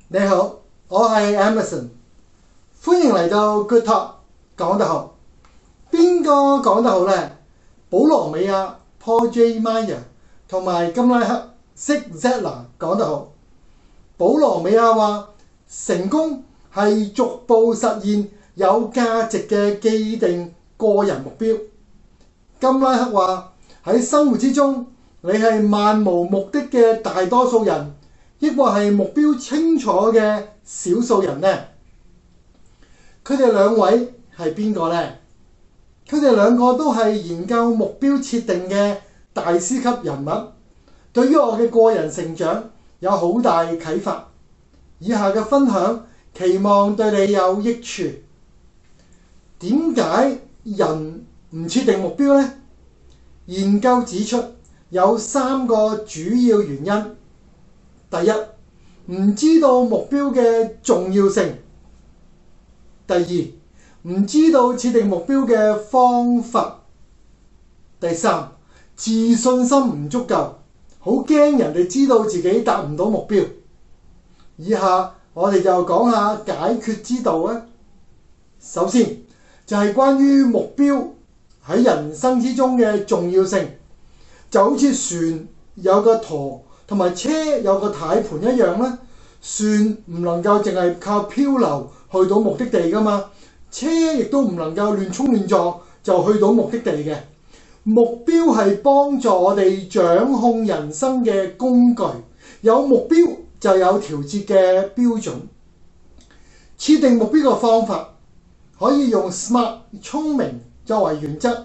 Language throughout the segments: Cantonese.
你好，我係 Emerson，歡迎嚟到 Good Talk 講得好。邊個講得好呢？保羅美亞 Paul J. Meyer 同埋金拉克 Zig Ziglar 講得好。保羅美亞話：成功係逐步實現有價值嘅既定個人目標。金拉克話：喺生活之中，你係漫無目的嘅大多數人，抑或係目標清楚嘅少數人呢？佢哋兩位係邊個呢？佢哋兩個都係研究目標設定嘅大師級人物，對於我嘅個人成長有好大啟發。以下嘅分享期望對你有益處。點解人唔設定目標呢？研究指出有3個主要原因。第一，唔知道目標嘅重要性。第二，唔知道設定目標嘅方法。第三，自信心唔足夠，好驚人哋知道自己達唔到目標。以下我哋就講下解決之道啊。首先就係關於目標喺人生之中嘅重要性，就好似船有個舵同埋車有個軚盤一樣啦。船唔能夠淨係靠漂流去到目的地噶嘛，車亦都唔能夠亂衝亂撞就去到目的地嘅。目標係幫助我哋掌控人生嘅工具，有目標就有調節嘅標準。設定目標嘅方法可以用 SMART 聰明作為原則，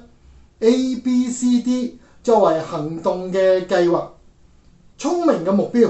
ABCD 作為行動嘅計劃。聰明嘅目標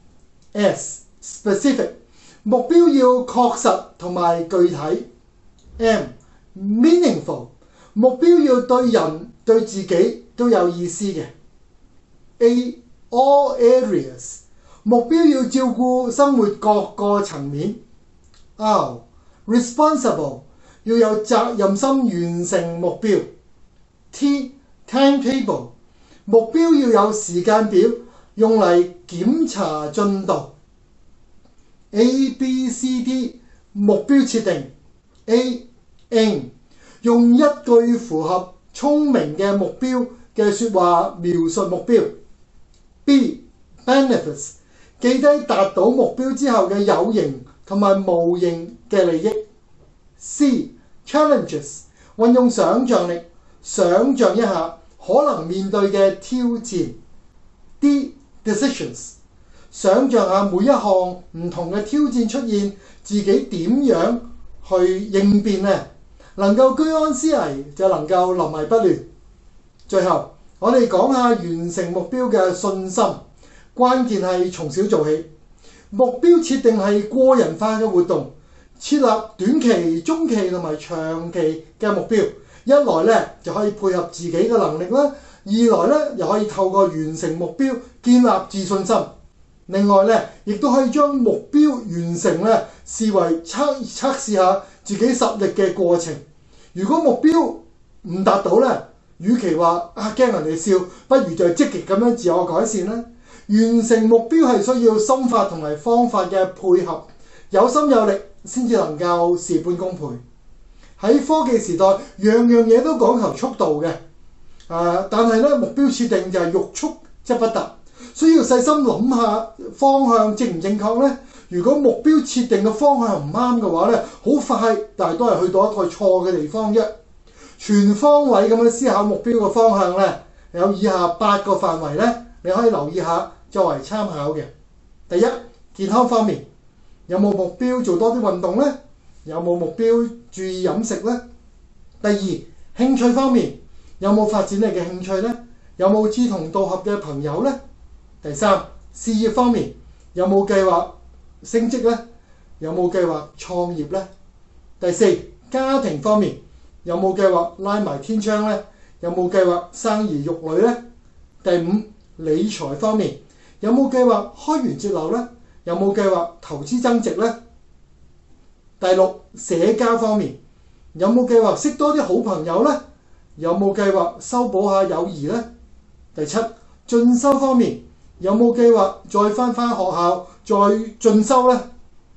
S specific 目標要確實同埋具體。M meaningful 目標要對人對自己都有意思嘅。A all areas 目標要照顧生活各個層面。R responsible 要有責任心完成目標。T timetable 目標要有時間表用嚟檢查進度。ABCD 目標設定。A aim 用一句符合聰明嘅目標嘅說話描述目標。B benefits 記低達到目標之後嘅有形同埋無形嘅利益。C challenges 運用想像力，想像一下可能面對嘅挑戰。D decisions 想像下每一項唔同嘅挑戰出現，自己點樣去應變呢？能夠居安思危，就能夠臨危不亂。最後，我哋講下完成目標嘅信心，關鍵係從小做起。目標設定係個人化嘅活動，設立短期、中期同埋長期嘅目標，一來咧就可以配合自己嘅能力啦，二來咧又可以透過完成目標建立自信心。另外咧，亦都可以將目標完成咧視為測試下自己實力嘅過程。如果目標唔達到咧，與其話驚人哋笑，不如就積極咁樣自我改善啦。完成目標係需要心法同埋方法嘅配合，有心有力先至能夠事半功倍。喺科技時代，樣樣嘢都講求速度嘅，但係咧目標設定就係欲速則不達。需要細心諗下方向正唔正確呢？如果目標設定嘅方向唔啱嘅話咧，好快，但係都係去到一個錯嘅地方啫。全方位咁樣思考目標嘅方向咧，有以下8個範圍咧，你可以留意下作為參考嘅。第一，健康方面，有冇目標做多啲運動呢？有冇目標注意飲食呢？第二，興趣方面，有冇發展你嘅興趣呢？有冇志同道合嘅朋友呢？第三，事業方面，有冇計劃升職呢？有冇計劃創業呢？第四，家庭方面，有冇計劃拉埋天窗呢？有冇計劃生兒育女呢？第五，理財方面，有冇計劃開源節流呢？有冇計劃投資增值呢？第六，社交方面，有冇計劃識多啲好朋友呢？有冇計劃修補下友誼呢？第七，進修方面，有冇計劃再返學校再進修呢？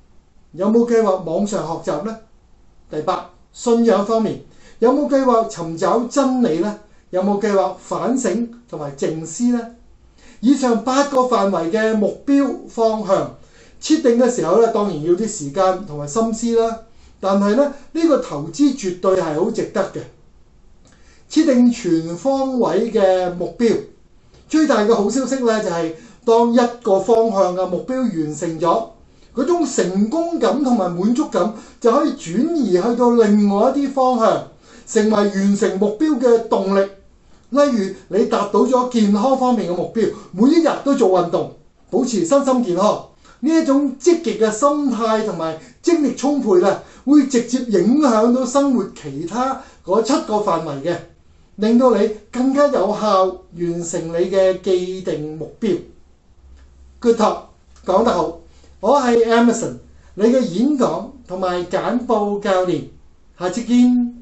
有冇計劃網上學習呢？第八，信仰方面，有冇計劃尋找真理呢？有冇計劃反省同埋靜思呢？以上8個範圍嘅目標方向設定嘅時候咧，當然要啲時間同埋心思啦。但係咧，呢個投資絕對係好值得嘅。設定全方位嘅目標，最大嘅好消息咧就係當一個方向嘅目標完成咗，嗰種成功感同埋滿足感就可以轉移去到另外一啲方向，成為完成目標嘅動力。例如你達到咗健康方面嘅目標，每一日都做運動，保持身心健康，呢一種積極嘅心態同埋精力充沛咧，會直接影響到生活其他嗰7個範圍嘅，令到你更加有效完成你嘅既定目標。Good talk， 講得好，我係 Emerson， 你嘅演講同埋簡報教練，下次見。